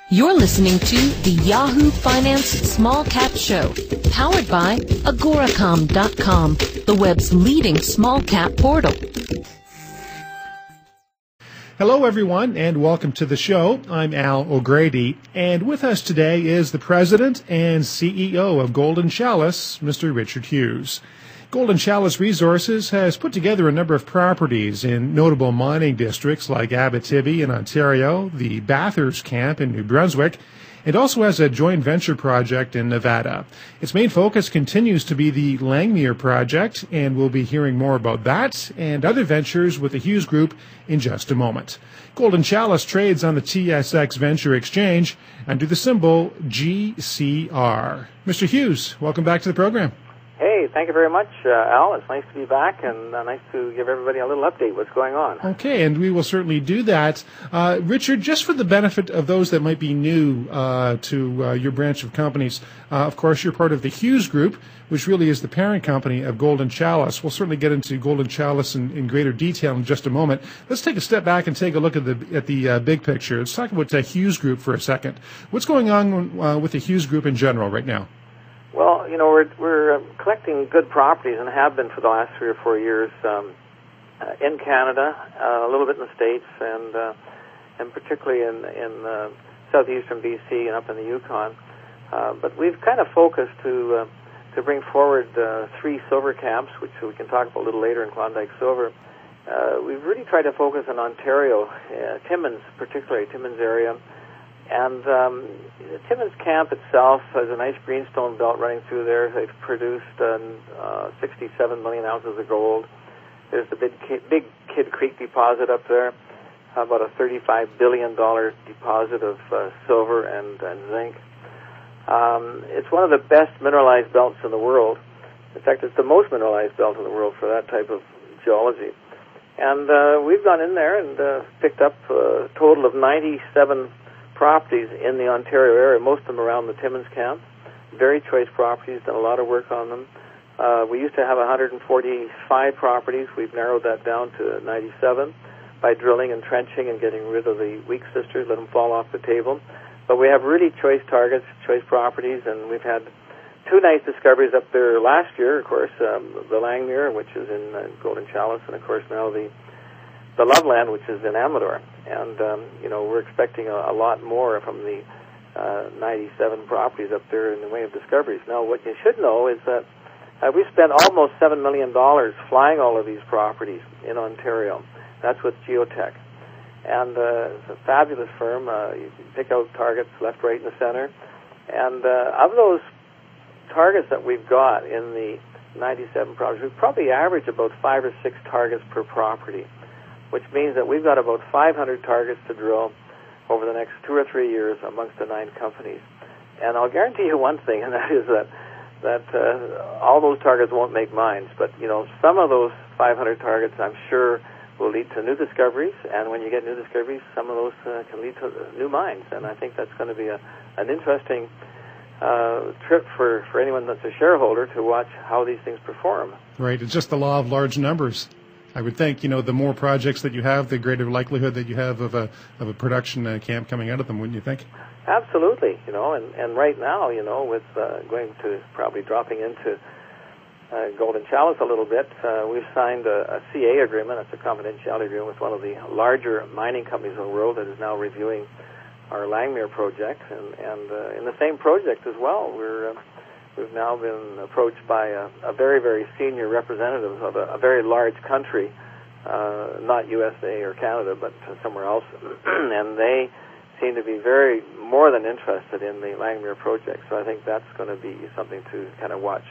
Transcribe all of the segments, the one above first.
You're listening to the Yahoo Finance Small Cap Show, powered by Agoracom.com, the web's leading small cap portal. Hello, everyone, and welcome to the show. I'm Al O'Grady, and with us today is the president and CEO of Golden Chalice, Mr. Richard Hughes. Golden Chalice Resources has put together a number of properties in notable mining districts like Abitibi in Ontario, the Bathurst Camp in New Brunswick, and also has a joint venture project in Nevada. Its main focus continues to be the Langmuir project, and we'll be hearing more about that and other ventures with the Hughes Group in just a moment. Golden Chalice trades on the TSX Venture Exchange under the symbol GCR. Mr. Hughes, welcome back to the program. Hey, thank you very much, Al. It's nice to be back and nice to give everybody a little update what's going on. Okay, and we will certainly do that. Richard, just for the benefit of those that might be new to your branch of companies, of course, you're part of the Hughes Group, which really is the parent company of Golden Chalice. We'll certainly get into Golden Chalice in greater detail in just a moment. Let's take a step back and take a look at the big picture. Let's talk about the Hughes Group for a second. What's going on with the Hughes Group in general right now? Well, you know, we're collecting good properties and have been for the last 3 or 4 years in Canada, a little bit in the States, and particularly in southeastern BC and up in the Yukon. But we've kind of focused to bring forward 3 silver camps, which we can talk about a little later in Klondike Silver. We've really tried to focus on Ontario, Timmins, particularly Timmins area. And the Timmins camp itself has a nice greenstone belt running through there. They've produced 67 million ounces of gold. There's the big Kidd Creek deposit up there, about a $35 billion deposit of silver and zinc. It's one of the best mineralized belts in the world. In fact, it's the most mineralized belt in the world for that type of geology. And we've gone in there and picked up a total of 97 properties in the Ontario area, most of them around the Timmins camp. Very choice properties, done a lot of work on them. We used to have 145 properties. We've narrowed that down to 97 by drilling and trenching and getting rid of the weak sisters, let them fall off the table. But we have really choice targets, choice properties, and we've had 2 nice discoveries up there last year, of course, the Langmuir, which is in Golden Chalice, and of course now the Loveland, which is in Amador. And, you know, we're expecting a lot more from the 97 properties up there in the way of discoveries. Now, what you should know is that we spent almost $7 million flying all of these properties in Ontario. That's with Geotech. And it's a fabulous firm. You can pick out targets left, right, and the center. And of those targets that we've got in the 97 properties, we probably average about 5 or 6 targets per property, which means that we've got about 500 targets to drill over the next 2 or 3 years amongst the 9 companies. And I'll guarantee you one thing, and that is that all those targets won't make mines. But, you know, some of those 500 targets, I'm sure, will lead to new discoveries. And when you get new discoveries, some of those can lead to new mines. And I think that's going to be an interesting trip for anyone that's a shareholder to watch how these things perform. Right. It's just the law of large numbers. I would think, you know, the more projects that you have, the greater likelihood that you have of a production camp coming out of them, wouldn't you think? Absolutely, you know, and right now, you know, with going to probably dropping into Golden Chalice a little bit, we've signed a CA agreement. It's a confidentiality agreement with one of the larger mining companies in the world that is now reviewing our Langmuir project. And in the same project as well, we've now been approached by a very, very senior representative of a very large country, not USA or Canada, but somewhere else. And they seem to be more than interested in the Langmuir project. So I think that's going to be something to kind of watch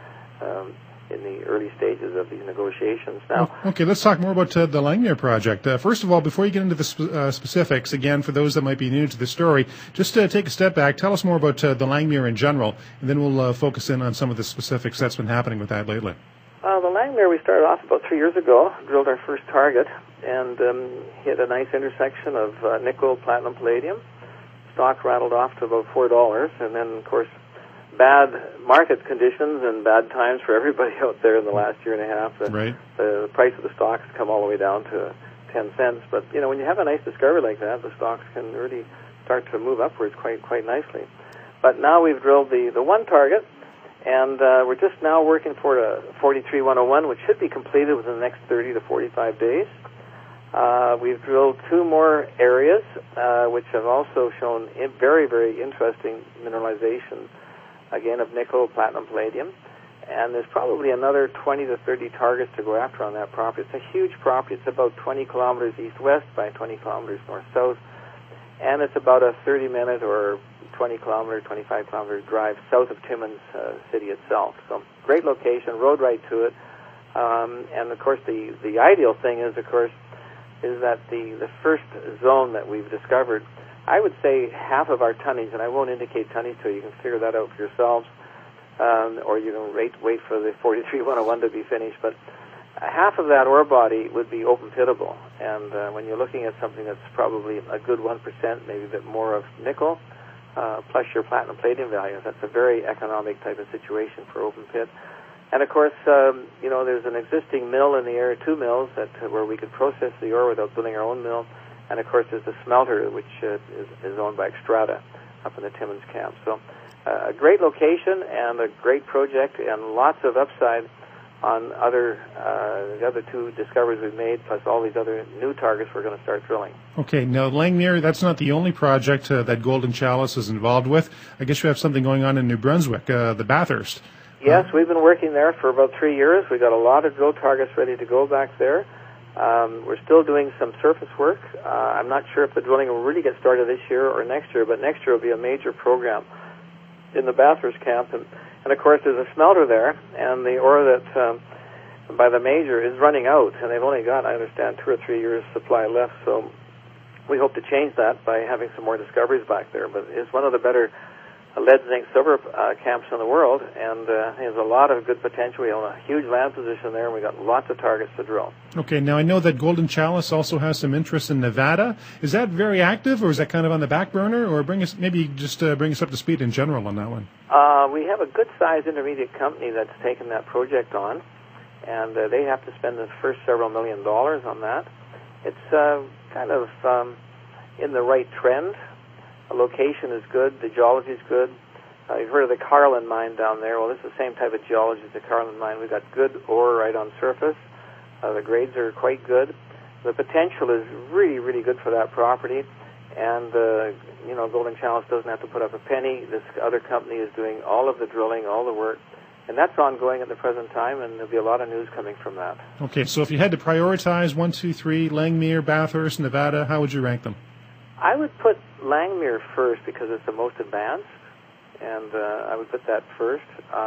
in the early stages of these negotiations. Now, okay, let's talk more about the Langmuir project. First of all, before you get into the specifics, again, for those that might be new to the story, just take a step back. Tell us more about the Langmuir in general, and then we'll focus in on some of the specifics that's been happening with that lately. The Langmuir, we started off about 3 years ago, drilled our first target, and hit a nice intersection of nickel, platinum, palladium. Stock rattled off to about $4, and then, of course, bad market conditions and bad times for everybody out there in the last year and a half. The price of the stocks come all the way down to 10 cents. But, you know, when you have a nice discovery like that, the stocks can really start to move upwards quite nicely. But now we've drilled the one target, and we're just now working for a 43101, which should be completed within the next 30 to 45 days. We've drilled two more areas, which have also shown very, very interesting mineralization, again, of nickel, platinum, palladium. And there's probably another 20 to 30 targets to go after on that property. It's a huge property. It's about 20 kilometers east-west by 20 kilometers north-south. And it's about a 30-minute or 20-kilometer, 25-kilometer drive south of Timmins city itself. So great location, road right to it. And, of course, the ideal thing is, of course, is that the first zone that we've discovered, I would say half of our tonnage, and I won't indicate tonnage to you, you can figure that out for yourselves, or you can wait for the 43101 to be finished, but half of that ore body would be open pitable. And when you're looking at something that's probably a good 1%, maybe a bit more of nickel, plus your platinum palladium values, that's a very economic type of situation for open pit. And of course, there's an existing mill in the area, two mills where we could process the ore without building our own mill. And of course, there's a smelter which is owned by Xstrata up in the Timmins camp. So a great location and a great project, and lots of upside on the other two discoveries we've made, plus all these other new targets we're going to start drilling. Okay, now Langmuir, that's not the only project that Golden Chalice is involved with. I guess you have something going on in New Brunswick, the Bathurst. Yes, we've been working there for about 3 years. We've got a lot of drill targets ready to go back there. We're still doing some surface work. I'm not sure if the drilling will really get started this year or next year, but next year will be a major program in the Bathurst camp. And of course, there's a smelter there, and the ore that by the major is running out, and they've only got, I understand, 2 or 3 years supply left. So we hope to change that by having some more discoveries back there. But it's one of the better lead, zinc, silver camps in the world, and there's a lot of good potential. We own a huge land position there, and we've got lots of targets to drill. Okay, now I know that Golden Chalice also has some interest in Nevada. Is that very active, or is that kind of on the back burner, or bring us up to speed in general on that one? We have a good-sized intermediate company that's taken that project on, and they have to spend the first several $1 million on that. It's kind of in the right trend. The location is good. The geology is good. You've heard of the Carlin mine down there. Well, this is the same type of geology as the Carlin mine. We've got good ore right on surface. The grades are quite good. The potential is really, really good for that property. And, Golden Chalice doesn't have to put up a penny. This other company is doing all of the drilling, all the work. And that's ongoing at the present time, and there'll be a lot of news coming from that. Okay, so if you had to prioritize 1, 2, 3, Langmuir, Bathurst, Nevada, how would you rank them? I would put Langmuir first because it's the most advanced, and I would put that first.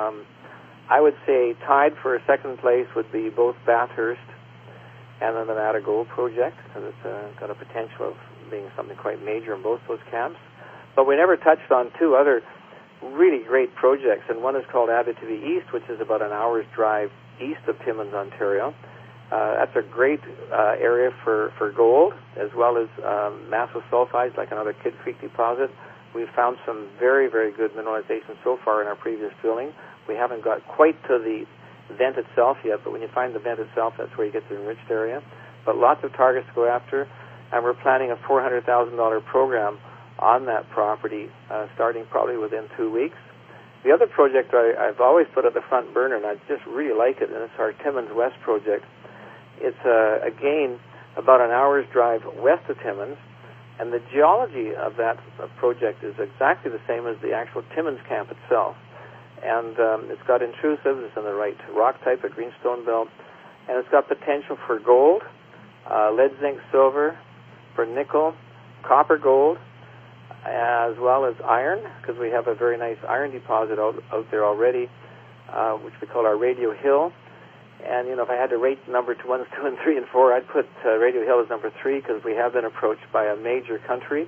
I would say tied for a second place would be both Bathurst and the Nevada Gold Project, because it's got a potential of being something quite major in both those camps. But we never touched on two other really great projects, and one is called Abitibi East, which is about an hour's drive east of Timmins, Ontario. That's a great area for gold, as well as massive sulfides, like another Kidd Creek deposit. We've found some very, very good mineralization so far in our previous drilling. We haven't got quite to the vent itself yet, but when you find the vent itself, that's where you get the enriched area. But lots of targets to go after, and we're planning a $400,000 program on that property, starting probably within 2 weeks. The other project I've always put at the front burner, and I just really like it, and it's our Timmins West project. It's, again, about an hour's drive west of Timmins, and the geology of that project is exactly the same as the actual Timmins camp itself. And it's got intrusives, it's in the right rock type, a greenstone belt, and it's got potential for gold, lead, zinc, silver, for nickel, copper, gold, as well as iron, because we have a very nice iron deposit out there already, which we call our Radio Hill. And, if I had to rate number 1, 2, and 3, and 4, I'd put Radio Hill as number 3, because we have been approached by a major country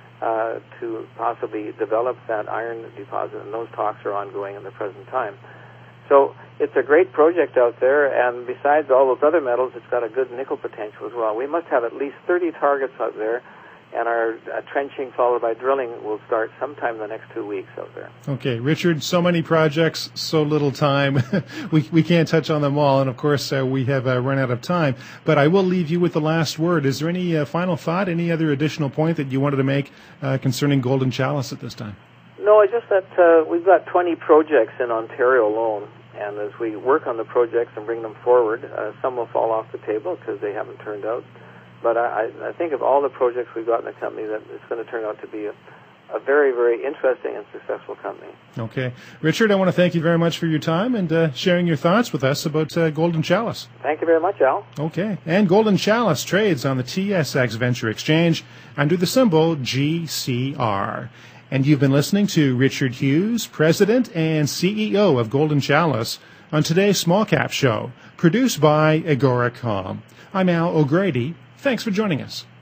to possibly develop that iron deposit, and those talks are ongoing in the present time. So it's a great project out there, and besides all those other metals, it's got a good nickel potential as well. We must have at least 30 targets out there, and our trenching followed by drilling will start sometime in the next 2 weeks out there. Okay, Richard, so many projects, so little time. we can't touch on them all, and of course we have run out of time. But I will leave you with the last word. Is there any final thought, any other additional point that you wanted to make concerning Golden Chalice at this time? No, it's just that we've got 20 projects in Ontario alone, and as we work on the projects and bring them forward, some will fall off the table because they haven't turned out. But I think of all the projects we've got in the company that it's going to turn out to be a very, very interesting and successful company. Okay. Richard, I want to thank you very much for your time and sharing your thoughts with us about Golden Chalice. Thank you very much, Al. Okay. And Golden Chalice trades on the TSX Venture Exchange under the symbol GCR. And you've been listening to Richard Hughes, President and CEO of Golden Chalice, on today's Small Cap Show, produced by Agoracom. I'm Al O'Grady. Thanks for joining us.